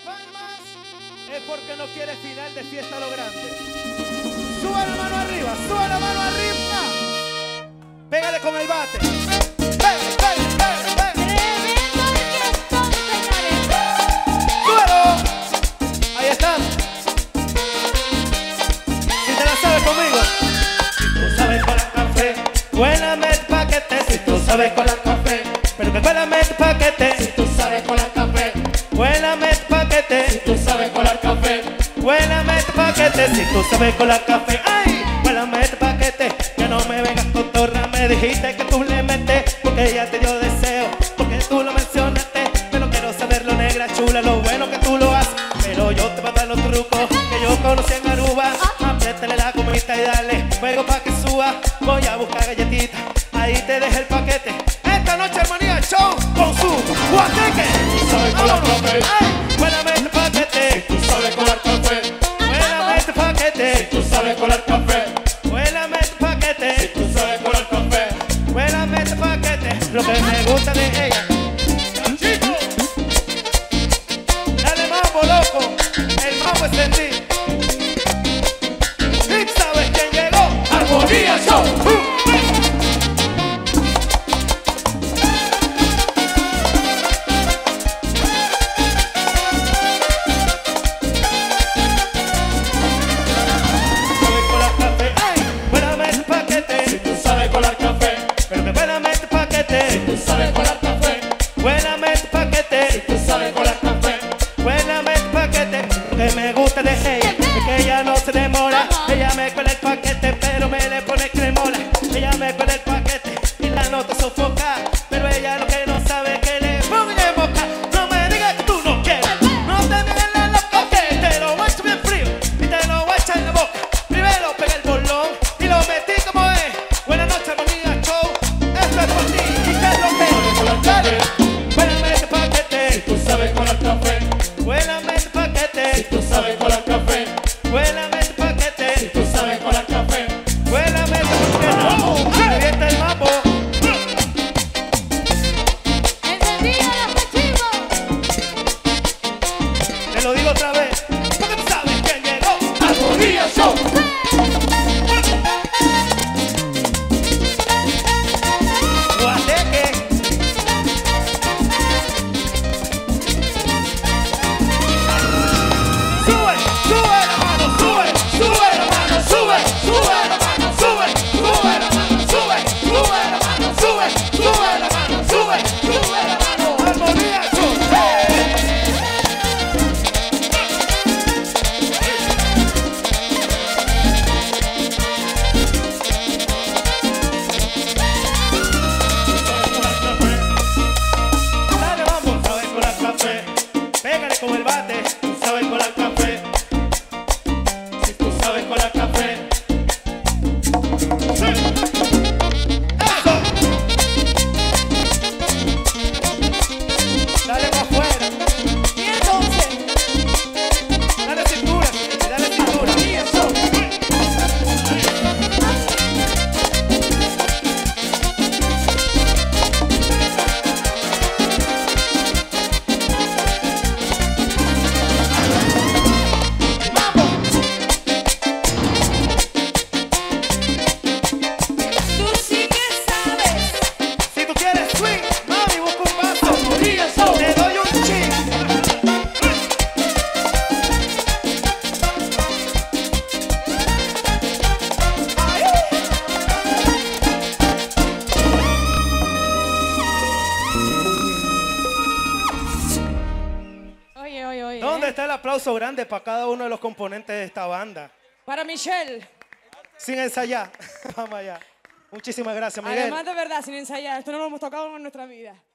palmas es porque no quiere final de fiesta a lo grande. Sube la mano arriba, sube la mano arriba. Pégale con el bate. Pégale, pégale, pégale, pégale. ¡Súbelo! Ahí estamos. Si te la sabes conmigo. Si tú sabes colar café, cuélame el paquete. Si tú sabes colar café, pero que cuélame el paquete. Si tú sabes colar café, Cuélame el paquete. si tú sabes colar café, Cuélame el paquete. Si tú sabes colar café. ¡Ay! Cuélame el paquete. Que no me vengas con torra. Me dijiste que tú le metes porque ella te dio deseo, porque tú lo mencionaste. Pero quiero saberlo, negra chula, lo bueno que tú lo haces. Pero yo te voy a dar los trucos que yo conocí en Aruba. Apriétale la comida y dale fuego pa' que suba. Voy a buscar galletitas, ahí te dejo el paquete. Esta noche Armonía Show con su guateque. tú sabes colar café, ¡Ay! Cuélame este paquete. tú sabes colar café, Cuélame este paquete. tú sabes colar café, Cuélame este paquete. tú sabes colar café. Cuélame este paquete. Lo que me gusta de ella. Chico, dale mambo, loco. El mambo extendí. ¿Y sabes quién llegó? Armonía Show. Sabes colar café. ¡Ay! Cuélame este paquete. Tú sabes colar café, Pero que cuélame este paquete. tú sabes colar café, Cuélame este paquete. tú sabes colar café. Cuélame el paquete. Que me gusta de ella es que ella no se demora. Ella me cuela el paquete, pero me le pone cremola. Ella me cuela el paquete y la nota sofoca. Pero ella lo que no sabe es que le pongo en boca. No me digas que tú no quieres. No te mires la loca. Ok, te lo voy a echar bien frío y te lo voy a echar en la boca. Primero pegué el bolón y lo metí como es. Buenas noches, Armonía Show. Esto es por ti. ¿Y qué es lo que? Dale. Cuélame ese paquete. Tú sabes colar café, Cuélame el paquete. tú sabes colar café, Cuélame el paquete. tú sabes colar café. Cuélame el paquete. Se revienta el mambo. ¡Encendido los cachivos! Te lo digo otra vez. Porque tú sabes quién llegó. Armonía Show. Guateque. Sube, sube la mano, sube, sube la mano, sube, sube la mano, sube, sube la mano, sube, sube la mano, sube, sube la mano, sube, sube la mano. Armonía Show. Dale, vamos, sabes colar café. Pégale con el bate, tú sabes colar café. Si tú sabes colar café, Sí. Eso. Dale para afuera. Y entonces, Dale cintura, dale cintura. Y eso. tú sí que sabes. Si tú quieres swing, mami, busca un paso. Armonía Show. Te doy un ching. Oye, oye, oye. ¿Dónde está el aplauso grande para cada uno de los componentes de esta banda? Para Michelle. Sin ensayar. Vamos allá. Muchísimas gracias, Miguel. Además, de verdad, sin ensayar. Esto no lo hemos tocado en nuestra vida.